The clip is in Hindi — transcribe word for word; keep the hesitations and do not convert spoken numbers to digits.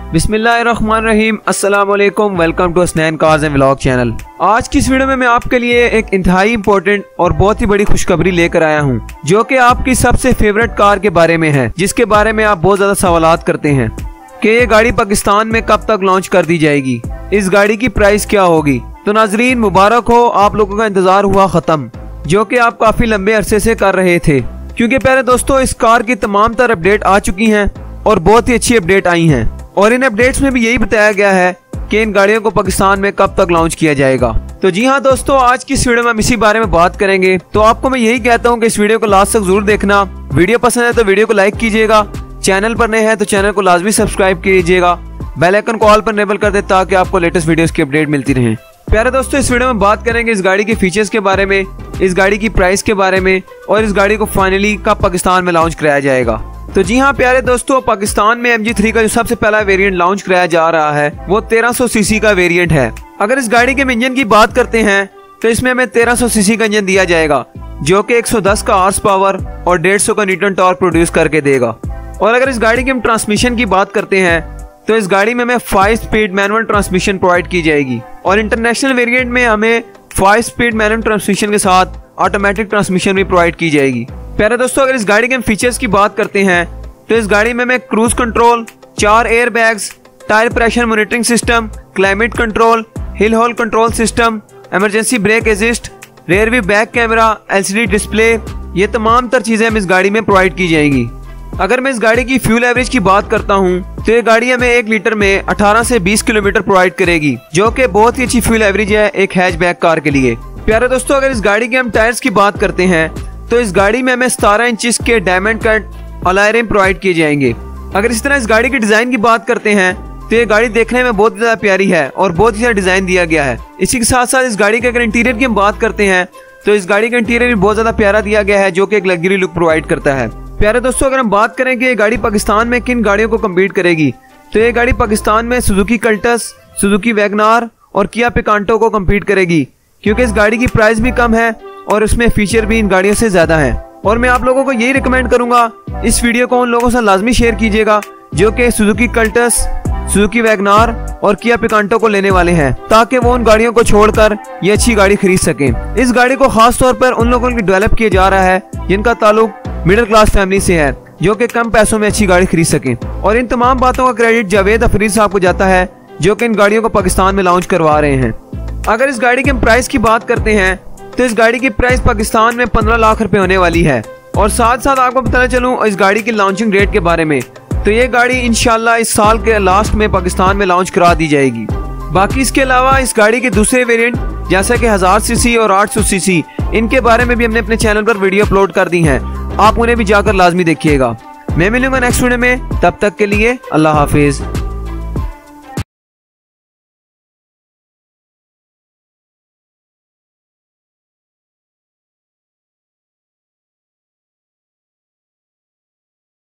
बिस्मिल्लाहिर्रहमानिर्रहीम, अस्सलाम वालेकुम, welcome to Hasnain cars and vlog channel. आज की इस वीडियो में मैं आपके लिए एक इंतहाई इंपॉर्टेंट और बहुत ही बड़ी खुशखबरी लेकर आया हूं, जो कि आपकी सबसे फेवरेट कार के बारे में है, जिसके बारे में आप बहुत ज्यादा सवालात करते हैं कि ये गाड़ी पाकिस्तान में कब तक लॉन्च कर दी जाएगी, इस गाड़ी की प्राइस क्या होगी। तो नाजरीन, मुबारक हो, आप लोगों का इंतजार हुआ खत्म, जो कि आप काफी लंबे अरसे से कर रहे थे। क्योंकि प्यारे दोस्तों, इस कार की तमाम तर अपडेट आ चुकी हैं और बहुत ही अच्छी अपडेट आई हैं, और इन अपडेट्स में भी यही बताया गया है कि इन गाड़ियों को पाकिस्तान में कब तक लॉन्च किया जाएगा। तो जी हाँ दोस्तों, आज की इस वीडियो में हम इसी बारे में बात करेंगे। तो आपको मैं यही कहता हूँ कि इस वीडियो को लास्ट तक जरूर देखना। वीडियो पसंद है तो वीडियो को लाइक कीजिएगा, चैनल पर नए हैं तो चैनल को लाजमी सब्सक्राइब कीजिएगा, बेल आइकन को ऑल पर इनेबल कर दे ताकि आपको लेटेस्ट वीडियोस की अपडेट मिलती रहे। प्यारे दोस्तों, इस वीडियो में बात करेंगे इस गाड़ी के फीचर्स के बारे में, इस गाड़ी की प्राइस के बारे में, और इस गाड़ी को फाइनली कब पाकिस्तान में लॉन्च कराया जाएगा। तो जी हाँ प्यारे दोस्तों, पाकिस्तान में एम जी थ्री का जो सबसे पहला वेरिएंट लॉन्च कराया जा रहा है वो तेरह सौ सीसी का वेरिएंट है। अगर इस गाड़ी के इंजन की बात करते हैं तो इसमें हमें तेरह सौ सीसी का इंजन दिया जाएगा, जो कि एक सौ दस का हॉर्स पावर और डेढ़ सौ का न्यूटन टॉर्क प्रोड्यूस करके देगा। और अगर इस गाड़ी के हम ट्रांसमिशन की बात करते हैं तो इस गाड़ी में हमें five speed manual transmission provide की जाएगी, और इंटरनेशनल वेरिएंट में हमें फाइव स्पीड मैनुअल ट्रांसमिशन के साथ ऑटोमेटिक ट्रांसमिशन भी प्रोवाइड की जाएगी। प्यारे दोस्तों, अगर इस गाड़ी के हम फीचर्स की बात करते हैं तो इस गाड़ी में हमें क्रूज कंट्रोल, चार air bags, tyre pressure monitoring system, climate control, hill hold control system, emergency brake assist, rear view back camera, LCD display, ये तमाम तर चीजें हम इस गाड़ी में प्रोवाइड की जाएंगी। अगर मैं इस गाड़ी की फ्यूल एवरेज की बात करता हूँ तो ये गाड़ी हमें एक लीटर में अठारह से बीस किलोमीटर प्रोवाइड करेगी, जो कि बहुत ही अच्छी फ्यूल एवरेज है एक हैचबैक कार के लिए। प्यारे दोस्तों, अगर इस गाड़ी के हम टायर्स की बात करते हैं तो इस गाड़ी में हमें सतारह इंच के diamond cut alloy rim provide किए जाएंगे। अगर इस तरह इस गाड़ी की डिजाइन की बात करते हैं तो ये गाड़ी देखने में बहुत ज्यादा प्यारी है और बहुत ही अच्छा डिजाइन दिया गया है। इसी के साथ साथ इस गाड़ी के अगर इंटीरियर की हम बात करते हैं तो इस गाड़ी का इंटीरियर भी बहुत ज्यादा प्यारा दिया गया है, जो कि एक लग्जरी लुक प्रोवाइड करता है। प्यारे दोस्तों, अगर हम बात करें कि ये गाड़ी पाकिस्तान में किन गाड़ियों को कम्पीट करेगी तो ये गाड़ी पाकिस्तान में सुजुकी कल्टस, सुजुकी वैगनार और किया पिकांटो को कम्पीट करेगी, क्योंकि इस गाड़ी की प्राइस भी कम है और उसमें फीचर भी इन गाड़ियों से ज्यादा है। और मैं आप लोगों को यही रिकमेंड करूंगा, इस वीडियो को उन लोगों से लाजमी शेयर कीजिएगा जो कि सुजुकी कल्टस, सुजुकी वैगनार और किया पिकांटो को लेने वाले हैं, ताकि वो उन गाड़ियों को छोड़कर ये अच्छी गाड़ी खरीद सकें। इस गाड़ी को खास तौर पर उन लोगों को डेवलप किया जा रहा है जिनका ताल्लुक मिडिल क्लास फैमिली से है, जो कि कम पैसों में अच्छी गाड़ी खरीद सकें। और इन तमाम बातों का क्रेडिट जावेद अफरीद साहब को जाता है, जो कि इन गाड़ियों को पाकिस्तान में लॉन्च करवा रहे हैं। अगर इस गाड़ी के प्राइस की बात करते हैं तो इस गाड़ी की प्राइस पाकिस्तान में पंद्रह लाख रुपए होने वाली है। और साथ साथ आपको बताना चलूं इस गाड़ी की लॉन्चिंग डेट के बारे में, तो ये गाड़ी इंशाल्लाह इस साल के लास्ट में पाकिस्तान में लॉन्च करा दी जाएगी। बाकी इसके अलावा इस गाड़ी के दूसरे वेरिएंट जैसे कि हजार सीसी और आठ सौ सीसी, इनके बारे में भी हमने अपने चैनल पर वीडियो अपलोड कर दी हैं, आप उन्हें भी जाकर लाजमी देखिएगा। मैं मिलूंगा नेक्स्ट वीडियो में, तब तक के लिए अल्लाह हाफिज।